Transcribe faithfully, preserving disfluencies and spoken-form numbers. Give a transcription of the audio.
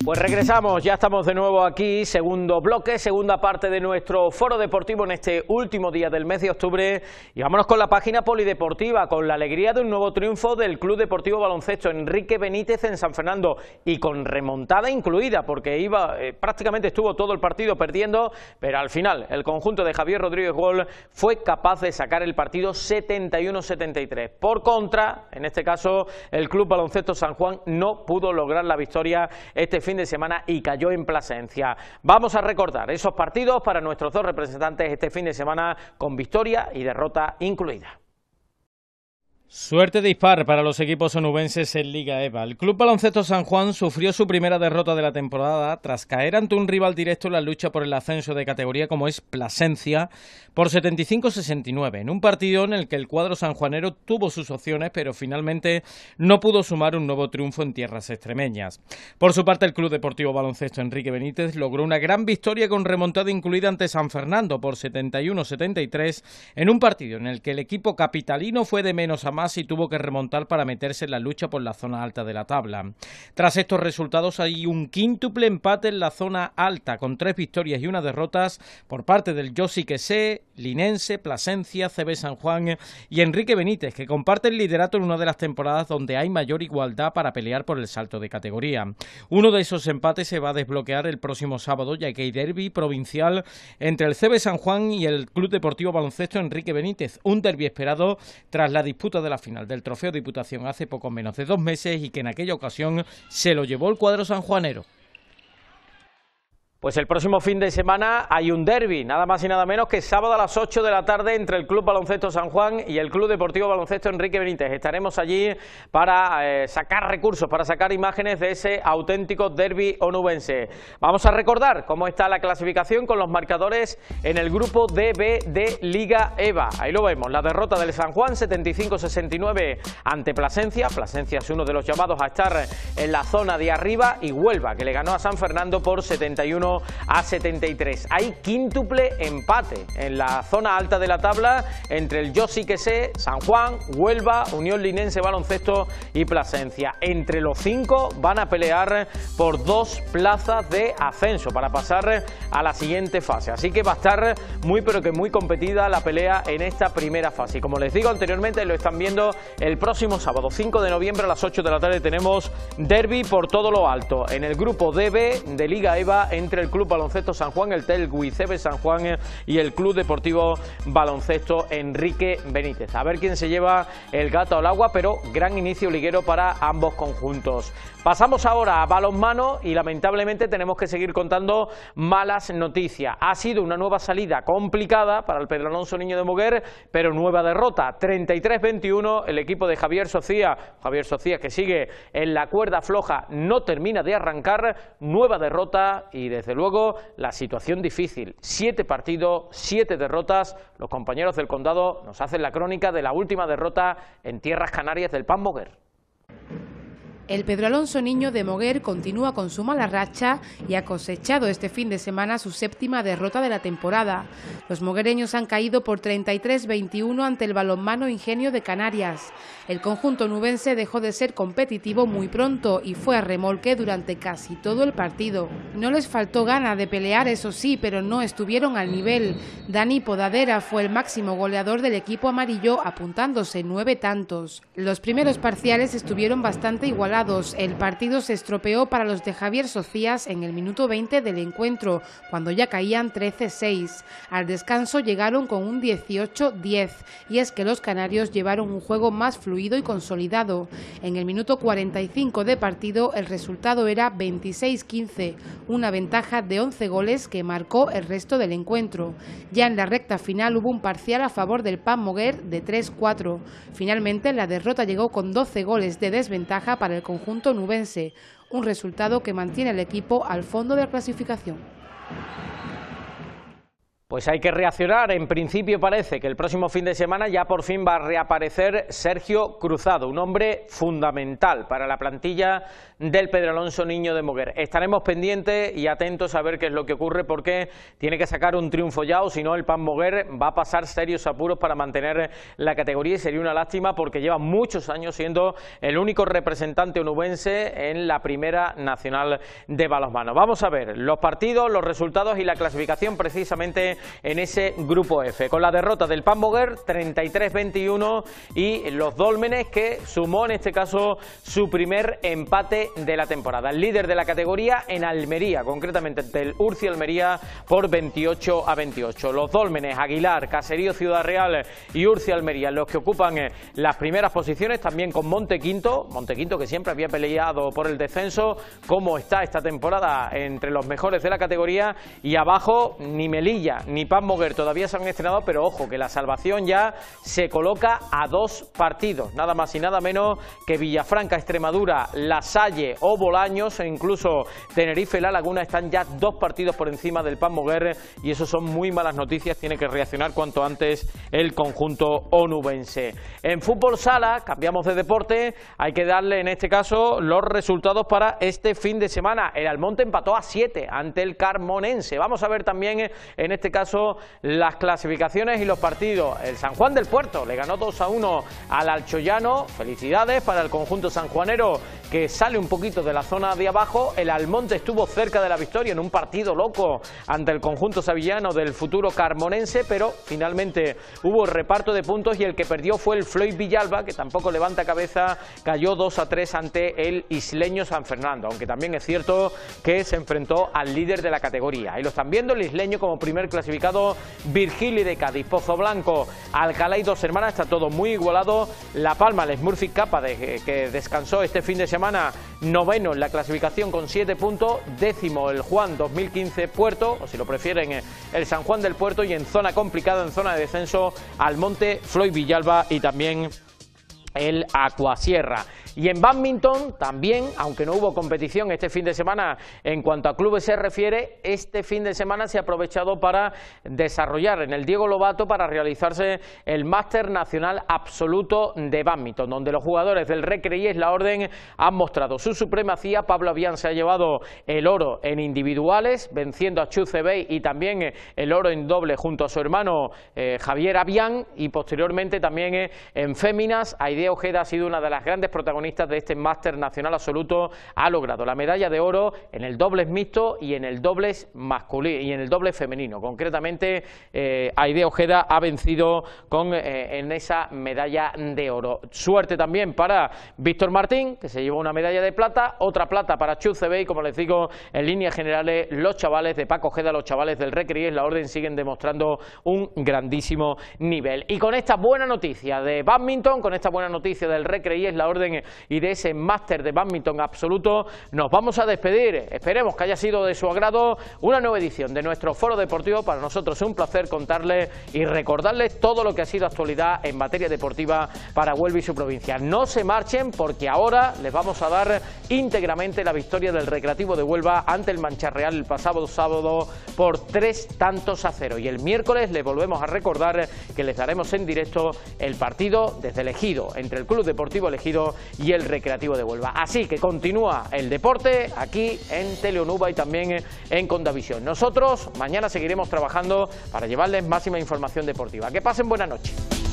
Pues regresamos, ya estamos de nuevo aquí, segundo bloque, segunda parte de nuestro foro deportivo en este último día del mes de octubre y vámonos con la página polideportiva, con la alegría de un nuevo triunfo del Club Deportivo Baloncesto Enrique Benítez en San Fernando y con remontada incluida porque iba eh, prácticamente estuvo todo el partido perdiendo, pero al final el conjunto de Javier Rodríguez Gol fue capaz de sacar el partido setenta y uno a setenta y tres. Por contra, en este caso el Club Baloncesto San Juan no pudo lograr la victoria este fin de semana y cayó en Plasencia. Vamos a recordar esos partidos para nuestros dos representantes este fin de semana con victoria y derrota incluida. Suerte dispar para los equipos onubenses en Liga EVA. El Club Baloncesto San Juan sufrió su primera derrota de la temporada tras caer ante un rival directo en la lucha por el ascenso de categoría como es Plasencia por setenta y cinco a sesenta y nueve, en un partido en el que el cuadro sanjuanero tuvo sus opciones pero finalmente no pudo sumar un nuevo triunfo en tierras extremeñas. Por su parte, el Club Deportivo Baloncesto Enrique Benítez logró una gran victoria con remontada incluida ante San Fernando por setenta y uno a setenta y tres en un partido en el que el equipo capitalino fue de menos a más y tuvo que remontar para meterse en la lucha por la zona alta de la tabla. Tras estos resultados hay un quíntuple empate en la zona alta con tres victorias y una derrotas por parte del Yo Sí Que Sé, Linense, Plasencia, C B San Juan y Enrique Benítez, que comparte el liderato en una de las temporadas donde hay mayor igualdad para pelear por el salto de categoría. Uno de esos empates se va a desbloquear el próximo sábado, ya que hay derbi provincial entre el C B San Juan y el Club Deportivo Baloncesto Enrique Benítez, un derbi esperado tras la disputa de la final del Trofeo Diputación hace poco menos de dos meses y que en aquella ocasión se lo llevó el cuadro sanjuanero. Pues el próximo fin de semana hay un derbi, nada más y nada menos que sábado a las ocho de la tarde entre el Club Baloncesto San Juan y el Club Deportivo Baloncesto Enrique Benítez. Estaremos allí para eh, sacar recursos, para sacar imágenes de ese auténtico derbi onubense. Vamos a recordar cómo está la clasificación con los marcadores en el grupo D B de Liga EVA. Ahí lo vemos, la derrota del San Juan setenta y cinco a sesenta y nueve ante Plasencia. Plasencia es uno de los llamados a estar en la zona de arriba, y Huelva, que le ganó a San Fernando por setenta y uno a setenta y tres. Hay quíntuple empate en la zona alta de la tabla entre el Yo Sí Que Sé, San Juan, Huelva, Unión Linense Baloncesto y Plasencia. Entre los cinco van a pelear por dos plazas de ascenso para pasar a la siguiente fase. Así que va a estar muy pero que muy competida la pelea en esta primera fase. Y como les digo anteriormente, lo están viendo el próximo sábado cinco de noviembre a las ocho de la tarde tenemos derbi por todo lo alto en el grupo D B de Liga EVA entre el Club Baloncesto San Juan, el Telgui C B San Juan y el Club Deportivo Baloncesto Enrique Benítez. A ver quién se lleva el gato al agua, pero gran inicio liguero para ambos conjuntos. Pasamos ahora a balonmano y lamentablemente tenemos que seguir contando malas noticias. Ha sido una nueva salida complicada para el Pedro Alonso Niño de Moguer, pero nueva derrota, treinta y tres a veintiuno, el equipo de Javier Socía, Javier Socía que sigue en la cuerda floja, no termina de arrancar, nueva derrota y desde luego la situación difícil, siete partidos, siete derrotas. Los compañeros del Condado nos hacen la crónica de la última derrota en tierras canarias del P A M Moguer. El Pedro Alonso Niño de Moguer continúa con su mala racha y ha cosechado este fin de semana su séptima derrota de la temporada. Los moguereños han caído por treinta y tres a veintiuno ante el Balonmano Ingenio de Canarias. El conjunto onubense dejó de ser competitivo muy pronto y fue a remolque durante casi todo el partido. No les faltó gana de pelear, eso sí, pero no estuvieron al nivel. Dani Podadera fue el máximo goleador del equipo amarillo, apuntándose nueve tantos. Los primeros parciales estuvieron bastante igualados. El partido se estropeó para los de Javier Socías en el minuto veinte del encuentro, cuando ya caían trece a seis. Al descanso llegaron con un dieciocho a diez, y es que los canarios llevaron un juego más fluido y consolidado. En el minuto cuarenta y cinco de partido el resultado era veintiséis a quince, una ventaja de once goles que marcó el resto del encuentro. Ya en la recta final hubo un parcial a favor del P A M Moguer de tres a cuatro. Finalmente la derrota llegó con doce goles de desventaja para el conjunto onubense, un resultado que mantiene al equipo al fondo de la clasificación. Pues hay que reaccionar. En principio parece que el próximo fin de semana ya por fin va a reaparecer Sergio Cruzado, un hombre fundamental para la plantilla del Pedrolón Niño de Moguer. Estaremos pendientes y atentos a ver qué es lo que ocurre, porque tiene que sacar un triunfo ya, o si no el P A M Moguer va a pasar serios apuros para mantener la categoría, y sería una lástima porque lleva muchos años siendo el único representante onubense en la Primera Nacional de Balonmano. Vamos a ver los partidos, los resultados y la clasificación precisamente en ese grupo F, con la derrota del P A M Moguer treinta y tres veintiuno y los Dólmenes, que sumó en este caso su primer empate de la temporada. El líder de la categoría en Almería, concretamente del Urci Almería, por veintiocho a veintiocho. Los Dólmenes, Aguilar, Caserío Ciudad Real y Urci Almería los que ocupan las primeras posiciones, también con Montequinto, Montequinto que siempre había peleado por el descenso, como está esta temporada entre los mejores de la categoría, y abajo ni Melilla ni P A M Moguer todavía se han estrenado, pero ojo que la salvación ya se coloca a dos partidos, nada más y nada menos que Villafranca, Extremadura, La Salle o Bolaños, e incluso Tenerife y La Laguna están ya dos partidos por encima del P A M Moguer, y eso son muy malas noticias. Tiene que reaccionar cuanto antes el conjunto onubense. En fútbol sala, cambiamos de deporte, hay que darle en este caso los resultados para este fin de semana. El Almonte empató a siete ante el Carmonense. Vamos a ver también en este caso las clasificaciones y los partidos. El San Juan del Puerto le ganó dos a uno al Alchoyano. Felicidades para el conjunto sanjuanero, que sale un poquito de la zona de abajo. El Almonte estuvo cerca de la victoria en un partido loco ante el conjunto sevillano del futuro Carmonense, pero finalmente hubo reparto de puntos y el que perdió fue el Floyd Villalba, que tampoco levanta cabeza, cayó dos a tres ante el isleño San Fernando, aunque también es cierto que se enfrentó al líder de la categoría. Ahí lo están viendo, el isleño como primer clasificado, Virgili de Cádiz, Pozo Blanco, Alcalá y Dos Hermanas, está todo muy igualado. La Palma, el Smurfit Capa, de, que descansó este fin de semana, noveno en la clasificación con siete puntos, décimo el Juan dos mil quince Puerto, o si lo prefieren el San Juan del Puerto, y en zona complicada, en zona de descenso, Almonte, Floyd Villalba y también el Acuasierra. Y en bádminton también, aunque no hubo competición este fin de semana en cuanto a clubes se refiere, este fin de semana se ha aprovechado para desarrollar en el Diego Lobato para realizarse el Máster Nacional Absoluto de Bádminton, donde los jugadores del Recre y es la Orden han mostrado su supremacía. Pablo Avián se ha llevado el oro en individuales, venciendo a Chu Cebey, y también el oro en doble junto a su hermano eh, Javier Avián, y posteriormente también eh, en féminas, Aide Ojeda ha sido una de las grandes protagonistas de este Máster Nacional Absoluto. Ha logrado la medalla de oro en el dobles mixto y en el dobles masculino y en el dobles femenino. Concretamente, eh, Aide Ojeda ha vencido con, eh, en esa medalla de oro. Suerte también para Víctor Martín, que se llevó una medalla de plata, otra plata para Chu Cebey. Como les digo, en líneas generales, los chavales de Paco Ojeda, los chavales del Recre y es la Orden, siguen demostrando un grandísimo nivel. Y con esta buena noticia de bádminton, con esta buena noticia del Recre y es la Orden y de ese máster de bádminton absoluto, nos vamos a despedir. Esperemos que haya sido de su agrado una nueva edición de nuestro foro deportivo. Para nosotros es un placer contarles y recordarles todo lo que ha sido actualidad en materia deportiva para Huelva y su provincia. No se marchen, porque ahora les vamos a dar íntegramente la victoria del Recreativo de Huelva ante el Mancharreal el pasado sábado por tres tantos a cero, y el miércoles les volvemos a recordar que les daremos en directo el partido desde el Ejido, entre el Club Deportivo El Ejido y el Recreativo de Huelva. Así que continúa el deporte aquí en Teleonuba y también en Condavisión. Nosotros mañana seguiremos trabajando para llevarles máxima información deportiva. Que pasen buena noche.